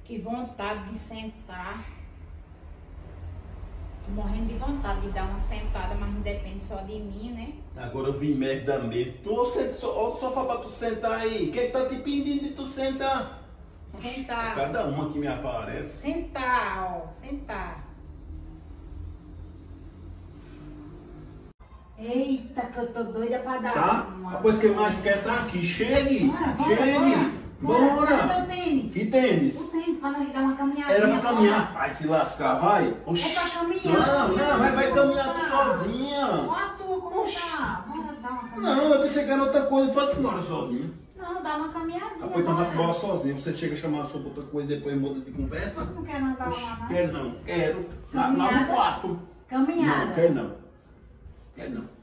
Que vontade de sentar. Tô morrendo de vontade de dar uma sentada, mas não depende só de mim, né? Agora eu vim merda mesmo. Olha o sofá pra tu sentar aí. Quem tá te pedindo de tu sentar? Sentar. Cada uma que me aparece. Sentar, ó. Sentar. Eita, que eu tô doida pra dar Tá? uma. A coisa que mais quer tá aqui. Chegue! Bora, Chegue! Bora. Cadê Bora! meu tênis? Que tênis? O tênis, pra nós dar uma caminhadinha. Era pra caminhar. Bora. Vai se lascar, vai. Oxi. É pra caminhar. Não, vai caminhar tu sozinha. Olha a tua como tá. Bora dar uma caminhada. Não, eu pensei que era outra coisa. Pode ir embora sozinha. Não, dá uma caminhadinha. Depois então vai embora sozinho. Você chega chamando sobre outra coisa e depois muda de conversa. Não quer não dar Oxi, uma não? quero não. Quero. Lá no Caminhada. quarto. Caminhada. Não, quero não. Quero não.